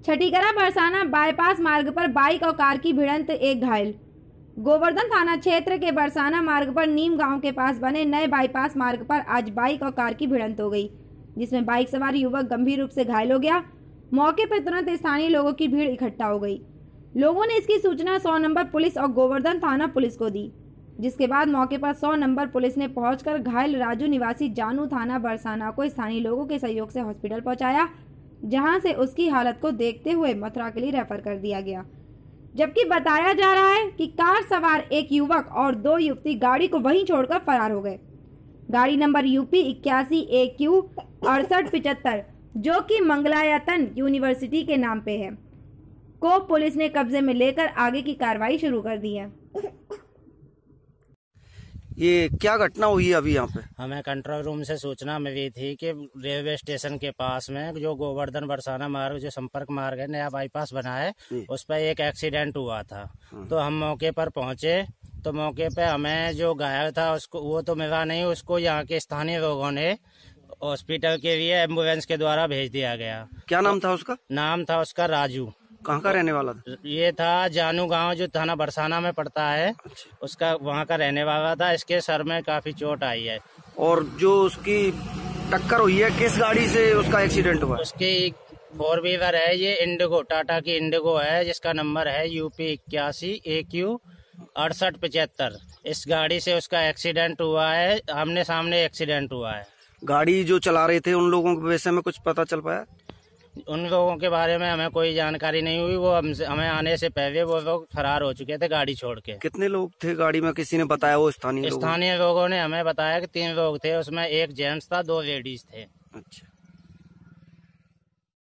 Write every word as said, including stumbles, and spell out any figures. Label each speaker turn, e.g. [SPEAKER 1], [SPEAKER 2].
[SPEAKER 1] Chhatikara Barsana bypass मार्ग पर bike और कार की भिड़ंत, एक घायल। गोवर्धन थाना क्षेत्र के बरसाना मार्ग पर नीम गांव के पास बने नए बाईपास मार्ग पर आज बाइक और कार की भिड़ंत हो गई, जिसमें बाइक सवार युवक गंभीर रूप से घायल हो गया। मौके पर तुरंत स्थानीय लोगों की भीड़ इकट्ठा हो गई। लोगों ने इसकी सूचना सौ नंबर पुलिस और गोवर्धन थाना पुलिस को दी, जिसके बाद मौके पर सौ नंबर पुलिस ने पहुंचकर घायल राजू निवासी जानू थाना बरसाना को स्थानीय लोगों के सहयोग से हॉस्पिटल पहुंचाया, जहां से उसकी हालत को देखते हुए मथुरा के लिए रेफर कर दिया गया। जबकि बताया जा रहा है कि कार सवार एक युवक और दो युवती गाड़ी को वहीं छोड़कर फरार हो गए। गाड़ी नंबर यूपी इक्यासी ए क्यू अड़सठ पिचहत्तर, जो कि मंगलायतन यूनिवर्सिटी के नाम पे है, को पुलिस ने कब्जे में लेकर आगे की कार्रवाई शुरू कर दी है।
[SPEAKER 2] ये क्या घटना हुई है अभी यहाँ पे?
[SPEAKER 3] हमें कंट्रोल रूम से सूचना मिली थी कि रेलवे स्टेशन के पास में जो गोवर्धन बरसाना मार्ग, जो संपर्क मार्ग है, नया बाईपास बना है, उस पर एक एक्सीडेंट हुआ था। तो हम मौके पर पहुंचे तो मौके पे हमें जो घायल था उसको वो तो मिला नहीं, उसको यहाँ के स्थानीय लोगों ने हॉस्पिटल के लिए एम्बुलेंस के द्वारा भेज दिया गया।
[SPEAKER 2] क्या नाम था उसका?
[SPEAKER 3] नाम था उसका राजू।
[SPEAKER 2] कहाँ का रहने वाला था?
[SPEAKER 3] ये था जानू गांव, जो थाना बरसाना में पड़ता है। अच्छा। उसका वहाँ का रहने वाला था। इसके सर में काफी चोट आई है।
[SPEAKER 2] और जो उसकी टक्कर हुई है, किस गाड़ी से उसका एक्सीडेंट हुआ?
[SPEAKER 3] उसकी फोर व्हीलर है, ये इंडिगो, टाटा की इंडिगो है, जिसका नंबर है यूपी इक्यासी ए क्यू अड़सठ पिचहत्तर। इस गाड़ी से उसका एक्सीडेंट हुआ है, आमने सामने एक्सीडेंट हुआ है।
[SPEAKER 2] गाड़ी जो चला रहे थे उन लोगों के विषय में कुछ पता चल पाया?
[SPEAKER 3] उन लोगों के बारे में हमें कोई जानकारी नहीं हुई। वो हमसे हमें आने से पहले वो लोग फरार हो चुके थे गाड़ी छोड़ के।
[SPEAKER 2] कितने लोग थे गाड़ी में, किसी ने बताया? वो स्थानीय
[SPEAKER 3] स्थानीय लोगों ने हमें बताया कि तीन लोग थे, उसमें एक जेंट्स था, दो लेडीज थे।
[SPEAKER 2] अच्छा।